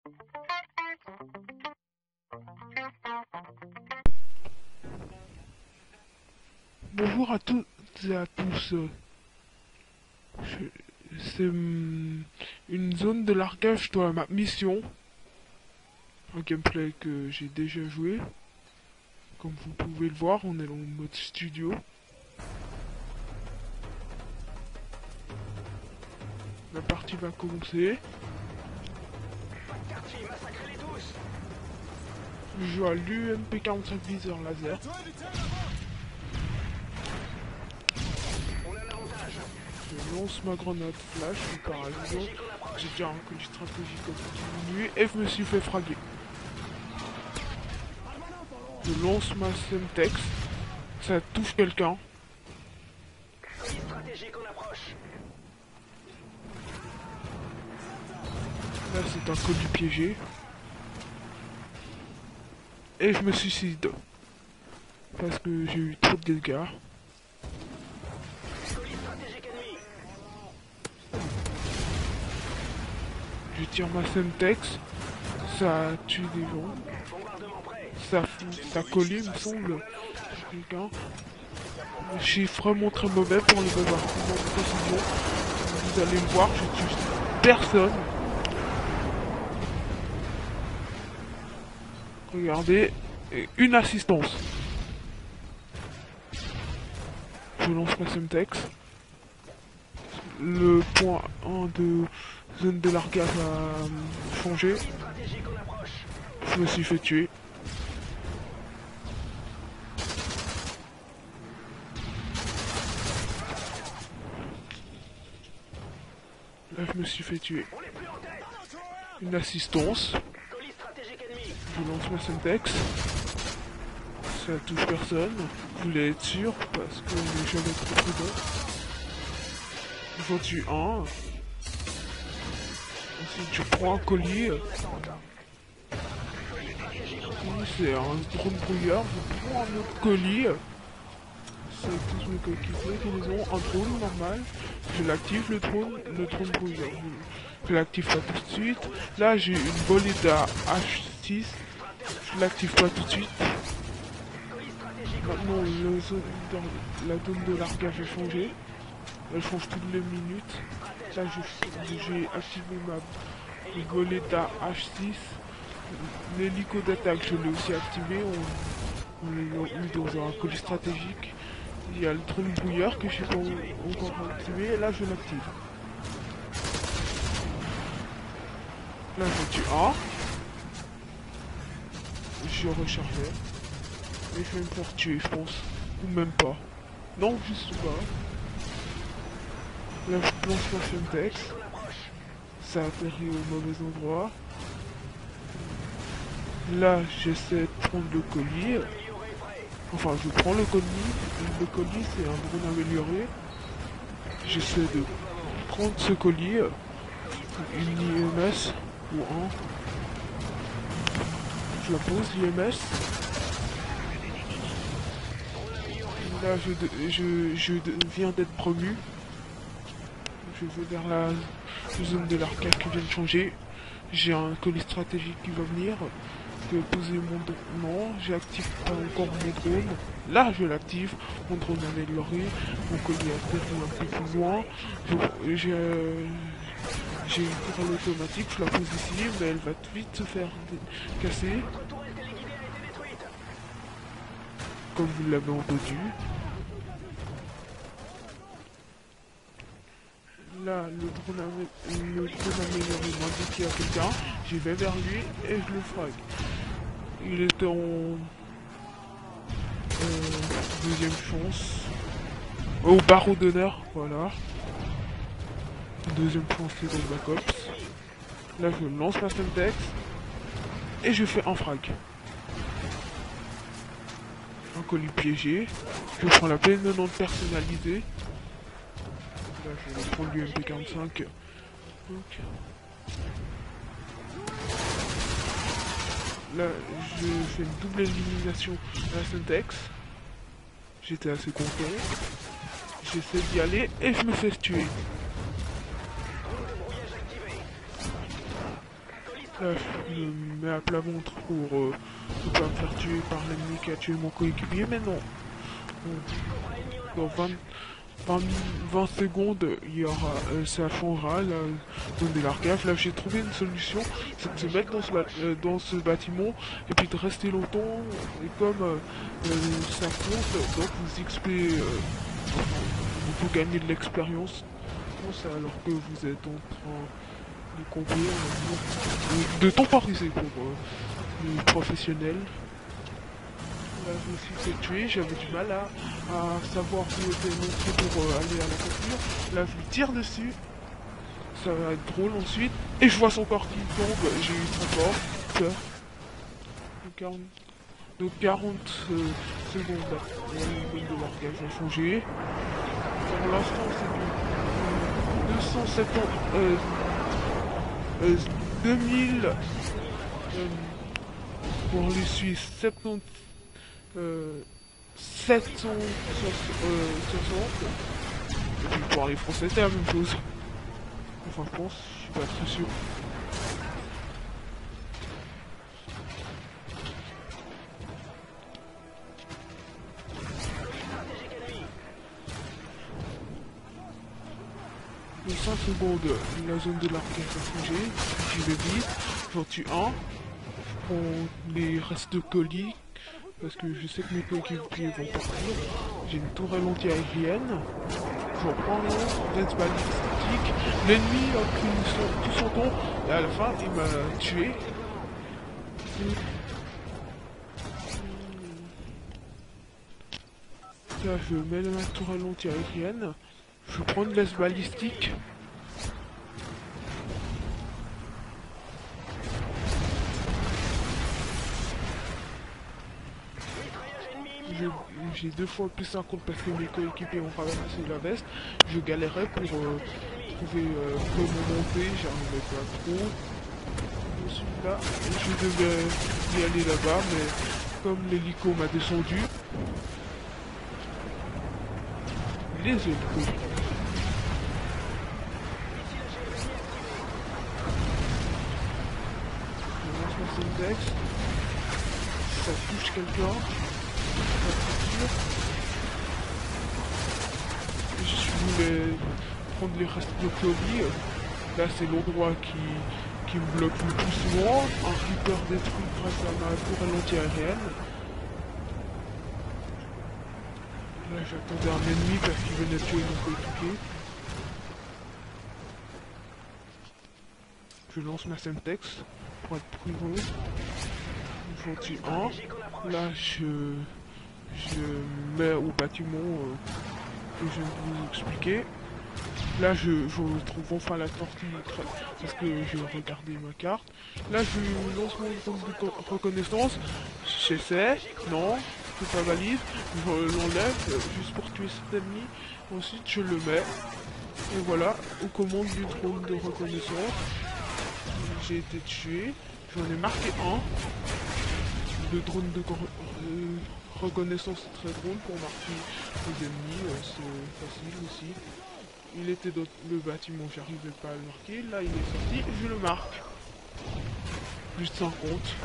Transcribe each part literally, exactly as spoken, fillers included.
Bonjour à toutes et à tous. Je- C'est hum, une zone de largage dans la map mission. Un gameplay que j'ai déjà joué. Comme vous pouvez le voir, on est en mode studio. La partie va commencer. Je joue à l'U M P quarante-cinq viseur laser. Je lance ma grenade flash, par exemple, j'ai déjà un colis stratégique continu et je me suis fait fraguer. Je lance ma Semtex, ça touche quelqu'un. Là c'est un colis piégé. Et je me suicide. Parce que j'ai eu trop de dégâts. Je tire ma Semtex, ça tue des gens. Ça, ça colis, il me semble. Quelqu'un. Je suis vraiment très mauvais pour les avoir de précision. Vous allez le voir, je tue personne. Regardez, et une assistance. Je lance ma Semtex. Le point un de zone de largage a changé. Je me suis fait tuer. Là, je me suis fait tuer. Une assistance. Je lance ma Semtex. Ça touche personne. Je voulais être sûr parce que j'avais trop prudent. J'en tue un. Ensuite, je prends un colis. C'est un drone brouilleur. Je prends un autre colis. C'est tous mes coéquipiers qui les ont. Un drone normal. Je l'active le drone. Le drone brouilleur. Je, je l'active pas tout de suite. Là, j'ai une Bolida H six. Je l'active pas tout de suite. Maintenant, le zone, la zone de largage a changé. Elle change toutes les minutes. Là, j'ai activé ma Bolida H six. L'hélico d'attaque, je l'ai aussi activé. On, on l'a mis dans un colis stratégique. Il y a le drone brouilleur que je n'ai pas encore activé. Et là, je l'active. Là, je tue un. Je rechargeais. Et je vais me faire tuer, je pense. Ou même pas. Non, juste pas. Là, je lance ma Semtex. Ça atterrit au mauvais endroit. Là, j'essaie de prendre le colis. Enfin, je prends le colis. Le colis, c'est un drone amélioré. J'essaie de prendre ce colis. Une I M S ou un. Je la pose, I M S. Là, je, je, je viens d'être promu. Je vais vers la zone de l'arcade qui vient de changer. J'ai un colis stratégique qui va venir. Je vais poser mon drone. Non, j'active pas encore mon drone. Là, je l'active. Mon drone amélioré. Mon colis atterrit un peu plus loin. J'ai euh, j'ai une tourelle automatique. Je la pose ici, mais elle va vite se faire casser. Comme vous l'avez entendu. Là, le drone, amé le drone amélioré m'a dit qu'il y a quelqu'un. J'y vais vers lui et je le frague. Il était en euh, deuxième chance. Au barreau d'honneur, voilà. Deuxième chance, c'est dans le backup. Là, je lance ma Semtex. Et je fais un frag. Un colis piégé. Je prends la P N quatre-vingt-dix personnalisée. Là, je vais prendre l'U M P quarante-cinq. Donc. Là, je fais une double élimination à la Semtex. J'étais assez content. J'essaie d'y aller et je me fais tuer. Là, je me mets à plat ventre pour euh, ne pas me faire tuer par l'ennemi qui a tué mon coéquipier, mais non. Bon. Dans vingt, vingt, vingt secondes, il y aura, euh, ça changera, la zone de l'arcade. Là, j'ai trouvé une solution, c'est de se mettre dans ce, euh, dans ce bâtiment et puis de rester longtemps. Et comme euh, euh, ça compte, donc vous X P, euh, vous gagnez de l'expérience alors que vous êtes en train de conduire, de, de temporiser pour euh, les professionnels. Là, je me suis fait tuer, j'avais du mal à, à savoir où était l'entrée pour euh, aller à la voiture. Là, je lui tire dessus, ça va être drôle ensuite. Et je vois son corps qui tombe, j'ai eu très peur, peur. Donc quarante, donc quarante euh, secondes, la ligne de largage a changé. Pour l'instant, c'est du deux cent septante, euh, euh, deux mille euh, pour les Suisses, soixante-dix, euh, sept cent soixante, et puis pour les Français c'est la même chose. Enfin je pense, je suis pas très sûr. De cinq secondes, la zone de l'arcade a changé, j'y vais vite, j'en tue un, je prends les restes de colis, parce que je sais que mes coéquipiers vont partir, j'ai une tourelle anti-aérienne, je reprends un lance balistique, l'ennemi a pris son, tout son temps, et à la fin il m'a tué. Là je mets ma tourelle anti-aérienne, je prends une laisse balistique. J'ai deux fois plus un compte parce que mes coéquipiers ont ramassé la veste. Je galérais pour euh, trouver euh, comment monter, j'arrivais pas trop. Je suis là, je devais y aller là-bas, mais comme l'hélico m'a descendu, les hélicos. Je lance mon syntax, ça touche quelqu'un. Je voulais prendre les restes de colis. Là c'est l'endroit qui, qui me bloque le plus souvent. Un Reaper détruit grâce à ma tourelle anti-aérienne. Là j'attendais un ennemi parce qu'il venait tuer mon coéquipier. Je lance ma Semtex pour être prudent. J'en tue un. Là je... Je mets au bâtiment euh, que je viens de vous expliquer. Là je, je trouve enfin la sortie parce que j'ai regardé ma carte. Là je lance mon drone de reconnaissance. J'essaie, non, c'est pas valide. Je l'enlève euh, juste pour tuer cet ennemi. Ensuite je le mets. Et voilà, aux commandes du drone de reconnaissance. J'ai été tué. J'en ai marqué un. Le drone de euh, reconnaissance est très drôle pour marquer les ennemis, euh, c'est facile aussi. Il était dans le bâtiment, j'arrivais pas à le marquer, là il est sorti, je le marque. Plus de cinquante.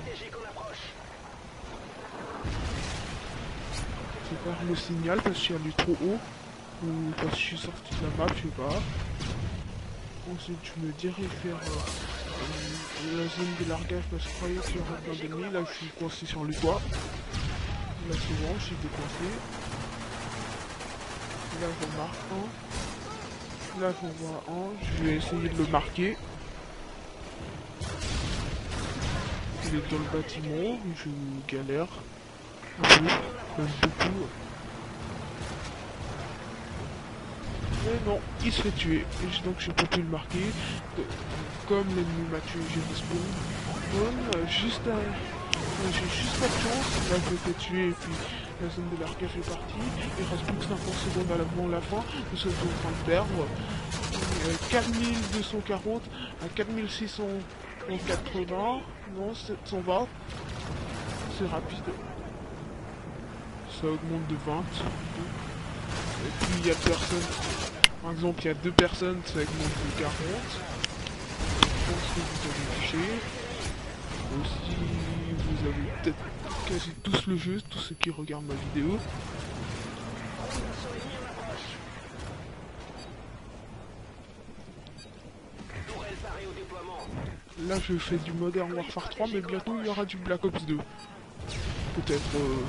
Je perds le signal parce que je suis allé trop haut, ou parce que je suis sorti de la map, je sais pas. Ensuite je me dirige vers euh, la zone de largage parce que je croyais qu'il y aurait plein d'ennemis, là je suis coincé sur le toit. Là c'est bon, je suis décoincé. Là je marque un. Là j'en vois un, je vais essayer de le marquer. Il est dans le bâtiment, je galère. Un peu, même beaucoup. Mais non, il se fait tuer, et donc j'ai pas pu le marquer. Comme l'ennemi m'a tué, j'ai respawn. Bon, juste à... J'ai juste pas de chance, là je vais tuer et puis la zone de l'arcade est partie. Il reste plus que cinquante secondes avant la fin, nous sommes en train de perdre. Euh, quatre mille deux cent quarante à quatre mille six cent quatre-vingts, non sept cent vingt, c'est rapide. Ça augmente de vingt. Et puis il y a personne, par exemple il y a deux personnes, ça augmente de quarante. que vous avez touché. Aussi, vous avez peut-être quasi tous le jeu, tous ceux qui regardent ma vidéo. Là, je fais du Modern Warfare trois, mais bientôt il y aura du Black Ops deux. Peut-être euh,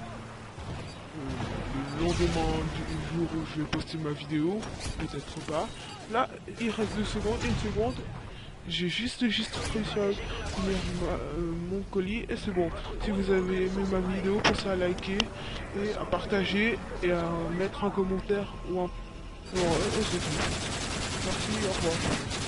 euh, le lendemain du jour où je vais poster ma vidéo, peut-être pas. Là, il reste deux secondes, une seconde. J'ai juste, juste réussi à finir ma, euh, mon colis et c'est bon. Si vous avez aimé ma vidéo, pensez à liker et à partager et à mettre un commentaire ou un... Non, et c'est tout. Merci, au revoir.